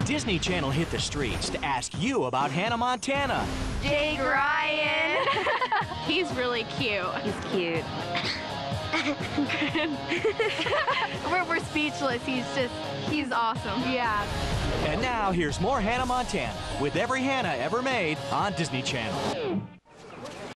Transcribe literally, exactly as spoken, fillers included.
Disney Channel hit the streets to ask you about Hannah Montana. Jake Ryan. He's really cute. He's cute. we're, we're speechless. He's just, he's awesome. Yeah. And now here's more Hannah Montana with every Hannah ever made on Disney Channel.